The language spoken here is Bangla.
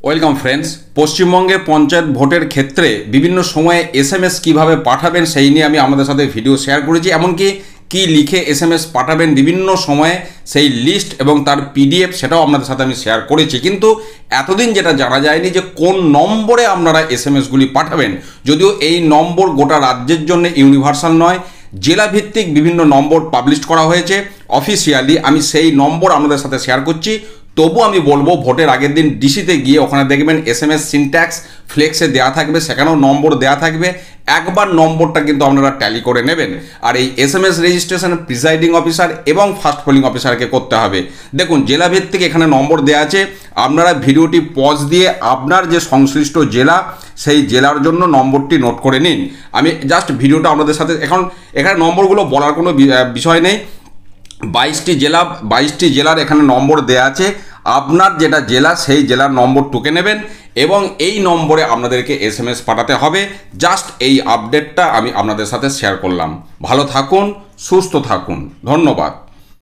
Welcome friends. পশ্চিমবঙ্গে পঞ্চায়েত ভোটের ক্ষেত্রে বিভিন্ন সময়ে এসএমএস কিভাবে পাঠাবেন সেই নিয়ে আমি আপনাদের সাথে ভিডিও শেয়ার করেছি, এমনকি কি লিখে এসএমএস পাঠাবেন বিভিন্ন সময়ে সেই লিস্ট এবং তার পিডিএফ সেটাও আপনাদের সাথে আমি শেয়ার করেছি। কিন্তু এতদিন যেটা জানা যায়নি যে কোন নম্বরে আপনারা এসএমএসগুলি পাঠাবেন, যদিও এই নম্বর গোটা রাজ্যের জন্য ইউনিভার্সাল নয়, জেলা ভিত্তিক বিভিন্ন নম্বর পাবলিশ করা হয়েছে অফিসিয়ালি। আমি সেই নম্বর আপনাদের সাথে শেয়ার করছি। তবু আমি বলবো ভোটের আগের দিন ডিসিতে গিয়ে ওখানে দেখবেন এসএমএস সিনট্যাক্স ফ্লেক্সে দেওয়া থাকবে, সেখানেও নম্বর দেওয়া থাকবে। একবার নম্বরটা কিন্তু আপনারা ট্যালি করে নেবেন। আর এই এসএমএস রেজিস্ট্রেশন প্রিসাইডিং অফিসার এবং ফার্স্ট পোলিং অফিসারকে করতে হবে। দেখুন জেলা ভিত্তিক এখানে নম্বর দেওয়া আছে, আপনারা ভিডিওটি পজ দিয়ে আপনার যে সংশ্লিষ্ট জেলা সেই জেলার জন্য নম্বরটি নোট করে নিন। আমি জাস্ট ভিডিওটা আপনাদের সাথে এখানে নম্বরগুলো বলার কোনো বিষয় নেই। 22টি জেলার এখানে নম্বর দেয়া আছে। আপনার যেটা জেলা সেই জেলার নম্বর টুকে নেবেন এবং এই নম্বরে আপনাদেরকে এসএমএস পাঠাতে হবে। জাস্ট এই আপডেটটা আমি আপনাদের সাথে শেয়ার করলাম। ভালো থাকুন, সুস্থ থাকুন, ধন্যবাদ।